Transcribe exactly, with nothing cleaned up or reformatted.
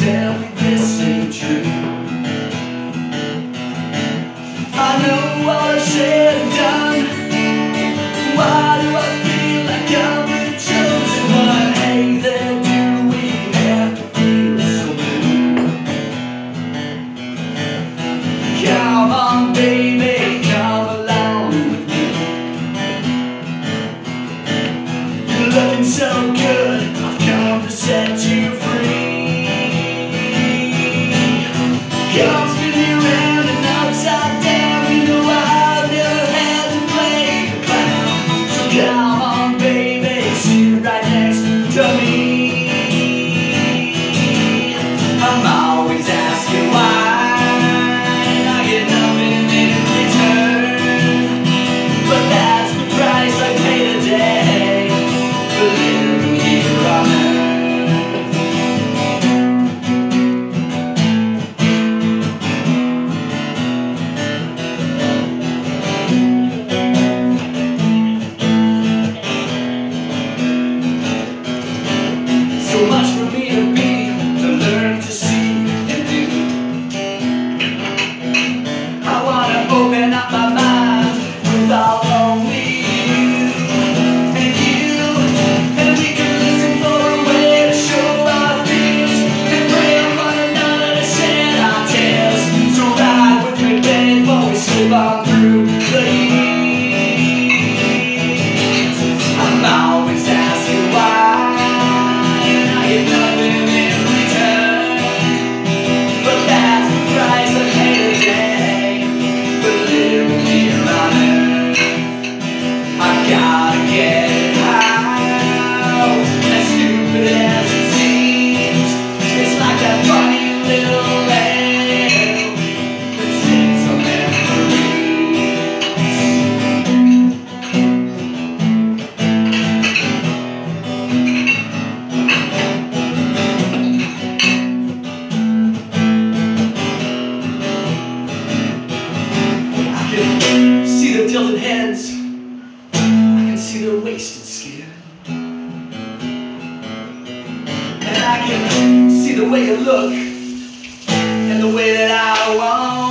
tell me this ain't true. I know all I've said and done. Why do I feel like I'm the chosen one? Hey there, do we have to feel so blue? Come on baby, come along with me. You're looking so good, I've come to set you free. Come spin me around and upside down. You know I've never had to play the clown. So come on baby, sit right next to me. I'm always asking why, and I get nothing in return. But that's the price I pay today for living here on earth. So much for me to be, to learn to see and do. I wanna open up my mind with all only you and you, and we can listen for a way to show our fears and pray on one another to shed our tears. So ride with me, babe, while we slip on through the years. I'm always asking why. See their tilted heads, I can see their wasted skin, and I can see the way you look and the way that I want